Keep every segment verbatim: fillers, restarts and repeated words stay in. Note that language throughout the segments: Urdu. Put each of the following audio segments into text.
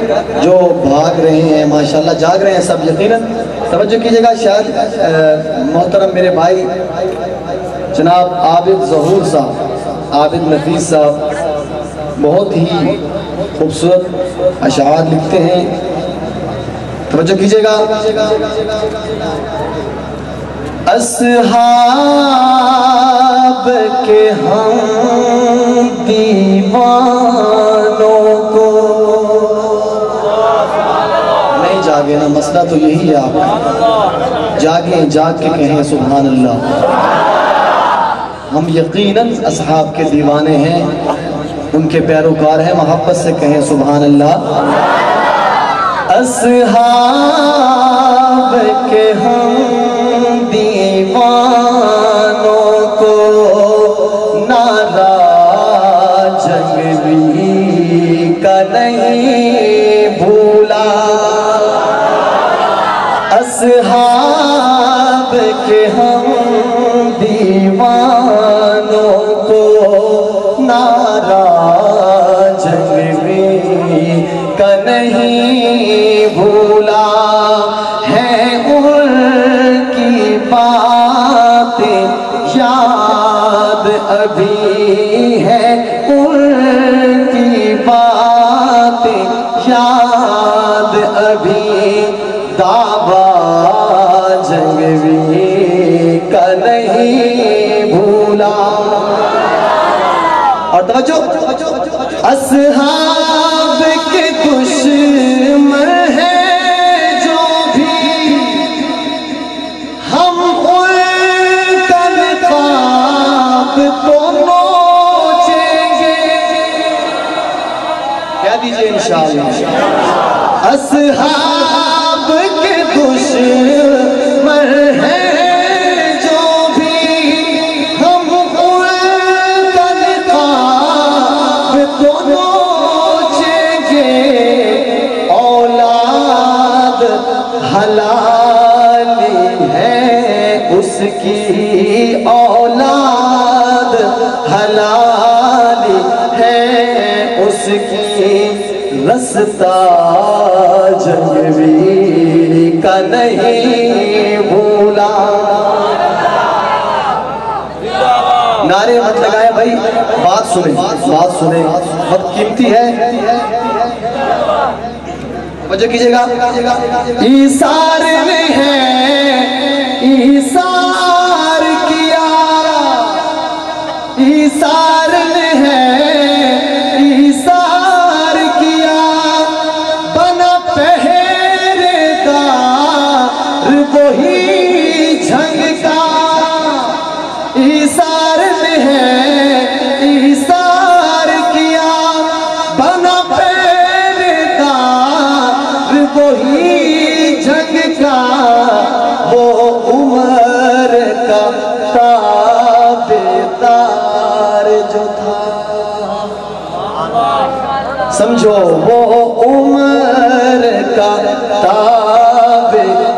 جو بھاگ رہے ہیں ماشاءاللہ جاگ رہے ہیں سب یقیناً توجہ کیجئے گا. شاید محترم میرے بھائی جناب عابد ظہور صاحب عابد نفیس صاحب بہت ہی خوبصورت اشعار لکھتے ہیں. توجہ کیجئے گا. اصحاب کے ہم دیوانوں کو نہیں جاگے نا, مسئلہ تو یہی ہے آپ کا. جاگیں, جاگ کے کہیں سبحان اللہ. ہم یقیناً اصحاب کے دیوانے ہیں, ان کے پیروکار ہیں, محبت سے کہیں سبحان اللہ. اصحاب کے ہم دیوانوں کو نعرہ جنگلی کا نہیں بھولا. اصحاب کے ہم دیوانوں کو نعرہ جنگلی کا نہیں بھولا. ہے ان کی باتیں یاد ابھی ہے, ان کی باتیں یاد ابھی, دعویٰ جنگلی کا نہیں بھولا. اور توجہ, اصحاب کے دشمن ہیں جو بھی, ہم ان کا نقاب تو نوچیں گے. کیا دیجئے انشاءاللہ. اصحاب کے دشمن ہیں جو بھی, ہم ان کا نقاب تو نوچیں گے. اولاد حلالی ہے اس کی, اولاد حلالی ہے اس کی, رستہ جنگلی کا نہیں بھولا. نعرے مت لگائے بھائی, بات سنیں بات سنیں, وقت قیمتی ہے. وجہ کیجئے گا. ایثار میں ہے ایثار کیا, ایثار میں ہے ایثار کیا, بنا پہرے دار وہی جھنگ کا. ایثار میں ہے ایثار کیا, بنا پہرے دار وہی جھنگ کا. وہ عمر کا تابعدار جو تھا, سمجھو وہ عمر کا تابعدار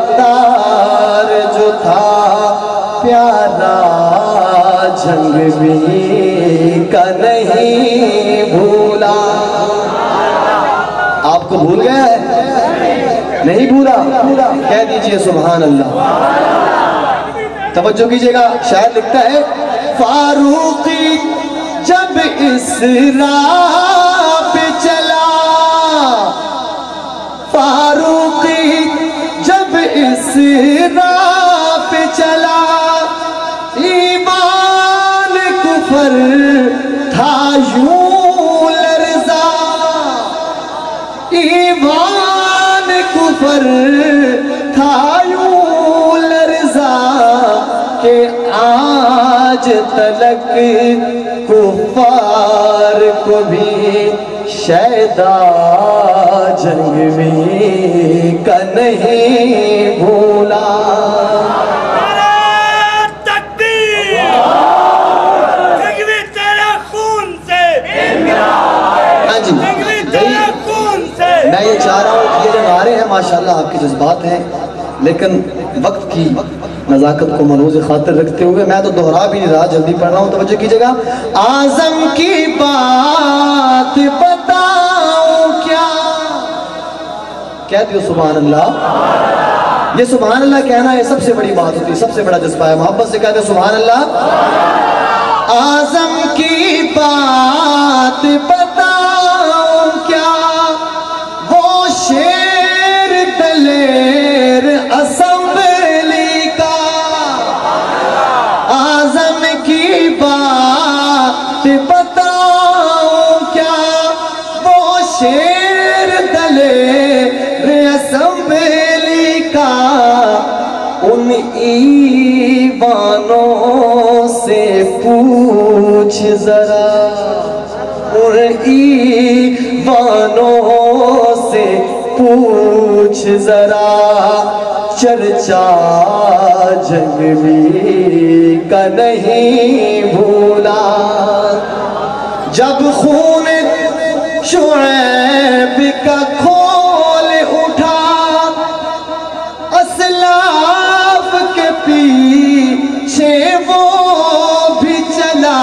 جو تھا, پیارا جنگلی کا نہیں بھولا. آپ کو بھول گیا ہے, نہیں بھولا, کہہ دیجئے سبحان اللہ. توجہ کیجئے گا. شاعر لکھتا ہے, فاروقی جب اس راہ پہ چلا, فاروقی جب اس راہ پہ چلا, ایمان کفر تھا یوں لرزا, ایمان کفر تھا یوں لرزا, کہ آج تلک کفار کو بھی شیدا جنگلی کا نہیں بھولا. میں یہ چاہ رہا ہوں کہ یہ جو نعرے ہیں ماشاءاللہ آپ کے جذبات ہیں, لیکن وقت کی نزاکت کو ملحوظ خاطر رکھتے ہوئے میں تو دہرا بھی نہیں رہا, جلدی پڑھ رہا ہوں. توجہ کیجئے گا. اعظم کی بات بتاؤں کیا, کہہ دیو سبحان اللہ. یہ سبحان اللہ کہنا یہ سب سے بڑی بات ہوتی ہے, سب سے بڑا جذبہ ہے. محبت سے کہہ دیو سبحان اللہ. اعظم کی بات بتاؤں کیا, وہ شیر دلیر اسمبلی کا. اعظم کی بات بتاؤں کیا, وہ شیر دلیر اسمبلی کا. ان ایوانوں سے پوچھ ذرا, ان ایوانوں سے پوچھ ذرا, چرچا جنگلی کا نہیں بھولا. جب خون شعیب کا کھول اٹھا, اسلاف کے پیچھے وہ بھی چلا.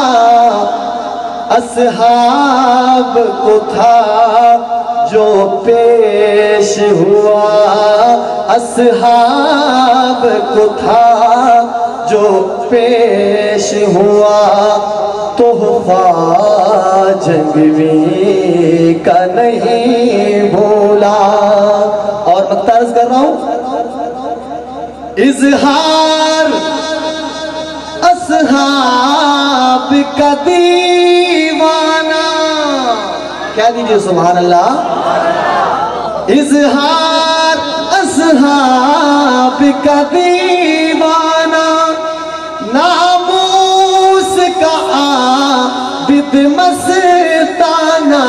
اصحاب کو تھا جو پیش ہوا, اصحاب کو تھا جو پیش ہوا. تحفہ جنگوی کا نہیں بھولا. اور مقطع عرض کر رہا ہوں, اظہار اصحاب کا دیوانہ. کہہ دیجئے سبحان اللہ. اظہار اصحاب کا دیوانہ, ناموس کا عابد مستانہ.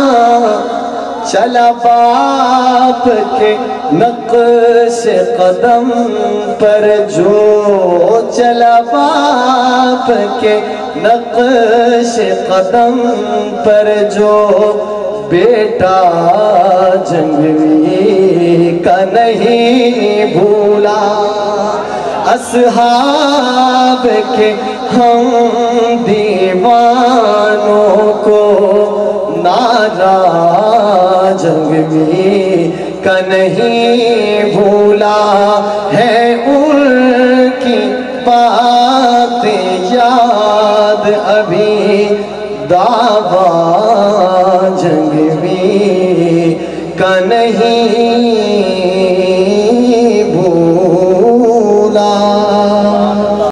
چلا باپ کے نقش قدم پر جو, چلا باپ کے نقش قدم پر جو, بیٹا جنگوی کا نہیں بھولا. اصحاب کے ہم دیوانوں کو نارا جنگوی کا نہیں بھولا. ہے ان کی بات یاد ابھی دعویٰ